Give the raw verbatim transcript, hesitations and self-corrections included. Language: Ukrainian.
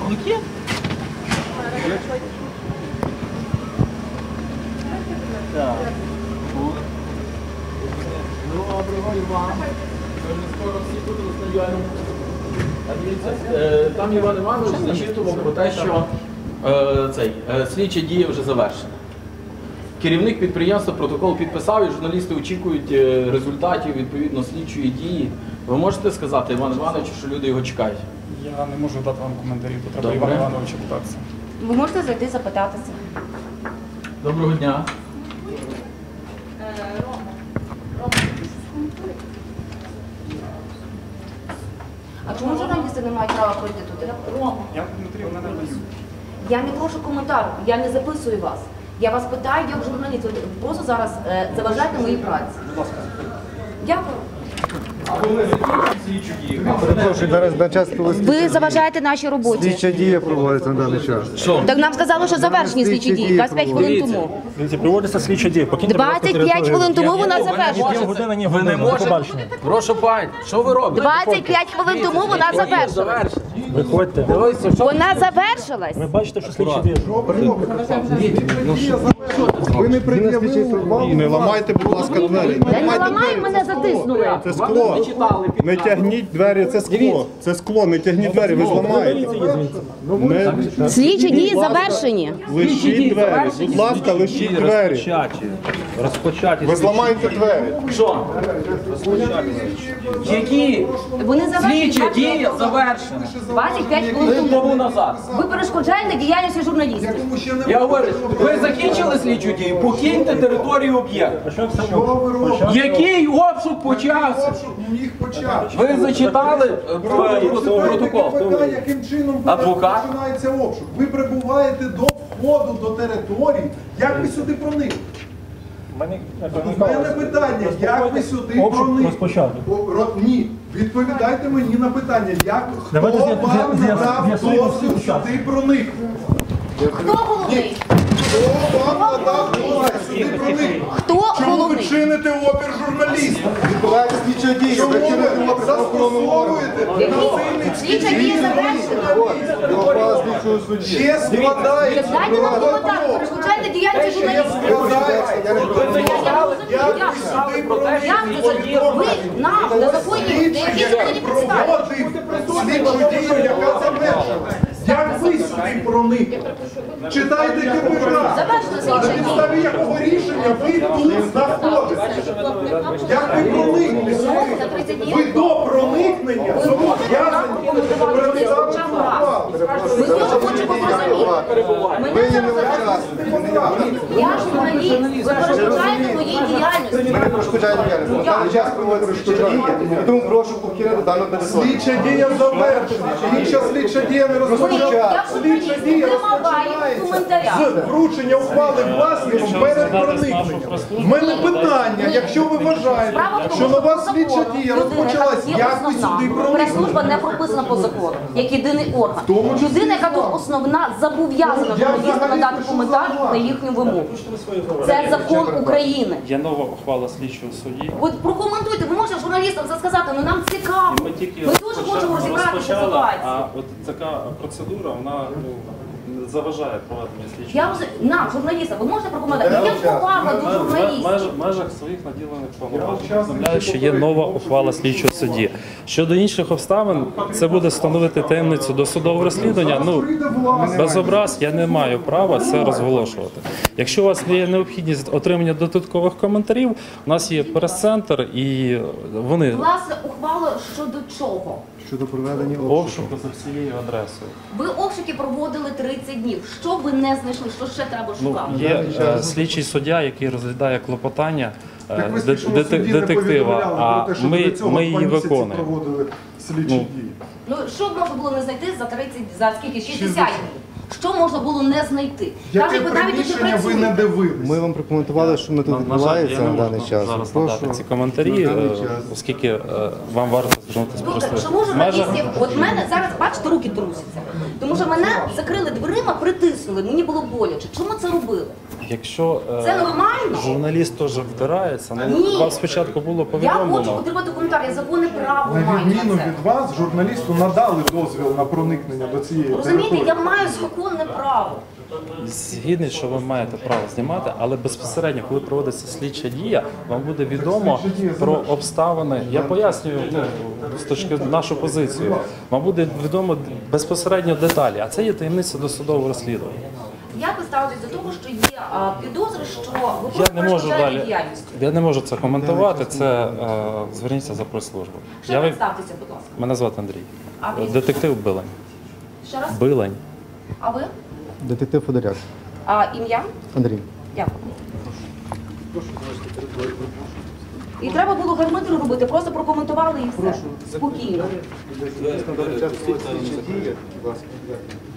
Які? Так. Доброго Іван. Скоро всі тут розстаюємо. А дивіться, там Іван Іванович зачитував про те, що е, цей, е, слідча дія вже завершена. Керівник підприємства протокол підписав і журналісти очікують е, результатів відповідно слідчої дії. Ви можете сказати Івану Івановичу, що люди його чекають? Я не можу дати вам коментарів, то треба Івана Івановича питатися. Ви можете зайти запитатися. Доброго дня. А чому журналісти не мають права пройти туди? Я коментарів не надаю. Я не прошу коментарю, я не записую вас. Я вас питаю як журналіст. Ви просто зараз е, заважаєте моїй праці. Дякую. Перепрошую, зараз на час Ви заважаєте нашій роботі. слідча дія проводиться на даний час. Що? Так нам сказали, що завершені слідчі дії. двадцять п'ять хвилин тому. Дивіться, проводиться слідча дія. Покиньте, будь ласка, двадцять п'ять хвилин тому вона Ні завершилась. години, ні Ви не години. можете? Прошу пані, що ви робите? двадцять п'ять хвилин тому вона завершилась. Виходьте. Дивіться, що Вона завершилась. Ви бачите, що слідча дія. Ви не пред'явили, не ламайте, будь ласка, двері. Та не ламай, мене затиснули. Це скло. Не тягніть двері, це скло. Це скло, не тягніть двері, ви зламаєте. Не Слідчі дії завершені. лишіть двері, будь ласка, лишіть двері. Розпочаті. Розпочаті. Ви зламаєте двері. Що? Які? Вони завершені. Слідча дія завершена. двадцять п'ять хвилин тому. Тому назад. Ви перешкоджаєте діяльності журналістів. Я говорю, ви закінчили слідчу дію, покиньте територію об'єкту. Який обшук почався? Міг почати. Ви зачитали е, про- протокол? Питання, яким чином Адвокат? починається обшук? Ви прибуваєте до входу до території. Як ви сюди проникли? Мені У мене питання, як ви сюди обшук проникли? розпочати. О, ро- Ні, відповідайте мені на питання, як хто Давайте з'я- вам з'я- надав з'ясуємо всі дозвіл участки. сюди проникнути? Хто головний? Хто вам надав дозвіл сюди проникнути? Хто Чому ви головний? чините опір журналістам? Відбувається слідча дія, Чому ви чините ви опір правоохоронного органу. застосовуєте насильницькі Слідча дія дії? завершена. До ухвали слідчого судді. Ще складається. Дайте нам коментар, перешкоджаєте діяльності журналістів. Складається. Як ви сюди проникли? Як це? Ви нам незаконні, на які законні підстави. Проводив слідчу дію, яка завершена. Як ви сюди проникли? Читайте КПК. Завершена На слідча дія. підставі якого рішення ви тут знаходитесь? Як ви проникли сюди? Ви до проникнення зобов'язані передати ухвалу. Ми дуже хочемо зрозуміти. Ви Мене є не зараз учасник. я журналіст, ви перешкоджаєте моїй діяльності. Ми не перешкоджаємо діяльність. На даний час проводиться слідча дія, і тому прошу покинути дану територію. Слідча дія завершена. Інша слідча дія не Я розпочалася. Слідча журналіст, дія вимагаю розпочинається коментаря. з вручення ухвали власником перед проникненням. У мене питання, якщо ви вважаєте, Справа в тому, що нова по слідча закону дія людина, розпочалась, яка є як ви основна. сюди проникли? Прес-служба не прописана по закону, як єдиний орган. тому числі Людина, яка тут вам. основна, зобов'язана Ну, я журналістам взагалі надати пишу коментар за вас. на їхню вимогу. Це закон України. Є нова ухвала слідчого судді. От прокоментуйте, ви можете журналістам це сказати, ну нам цікаво. Ми тільки Ми дуже хочемо розібратися в розпочали, ситуації. а от така процедура, вона ну, заважає проведення слідчого. Я розумію, нам, журналістам, ви можете прокоментувати? Є повага до В журналістів. межах своїх наділених повноважень повідомляю, що є нова ухвала слідчого судді. Щодо інших обставин, це буде становити таємницю досудового розслідування. Ну, без образ я не маю права це розголошувати. Якщо у вас є необхідність отримання додаткових коментарів, у нас є прес-центр і вони Власне, ухвала щодо чого? Щодо проведення обшуку. обшуку за всією адресою. Ви обшуки проводили тридцять днів. Що ви не знайшли? Що ще треба Ну, шукати? є е, слідчий суддя, який розглядає клопотання е, Так ви де- слідчому дете- судді не детектива, повідомляли а про те, що ми, до цього ми її два місяці виконуємо. проводили слідчі Ну, дії. Ну що б можна було не знайти за тридцять, за скільки? шістдесят днів. Що можна було не знайти? Яке Кажуть, ви навіть тут не приміщення ви не працюєте. дивились? Ми вам прокоментували, що ми тут На- на жаль, відбувається я не на даний можу час. зараз Прошу. надати ці коментарі, На даний е, час. оскільки е, вам варто звернутися Слухайте, просто чому в межах. журналістів, от мене зараз, бачите, руки трусяться. Тому що мене закрили дверима, притиснули, мені було боляче. Чому це робили? Якщо е, Це нормально? журналіст теж втирається, ну Ні. вам спочатку було Я хочу повідомлено. отримати коментар, я законне право На маю відміну на це. від вас, журналісту надали дозвіл на проникнення до цієї Розумієте, території. я маю законне право. Згідний, що ви маєте право знімати, але безпосередньо, коли проводиться слідча дія, вам буде відомо слідча дія про завершена. обставини. Я пояснюю ну, з точки нашу позицію. Вам буде відомо безпосередньо деталі, а це є таємниця досудового розслідування. Як ви ставитесь до того, що є а, підозри, що ви Я просто не можу перешкоджаєте далі. діяльністю? Я не можу це коментувати. Це е, зверніться за прес-службу. Ще Я ви- представтеся, будь ласка. Мене звати Андрій. А прізвище? Детектив Билень. Ще раз. Билень. А ви? Детектив Федоряк. А ім'я? Андрій. Дякую. І треба було гармитру робити, просто прокоментували і все. Спокійно. Слідчі дії, будь ласка.